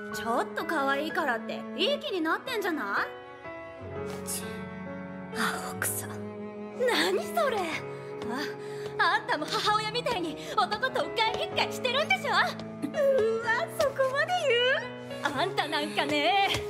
ちょっと可愛いからっていい気になってんじゃない？ アホくさ。 何それ。あんたも母親みたいに男とうっかい引っかいしてるんでしょ。うわ、そこまで言う？あんたなんかね。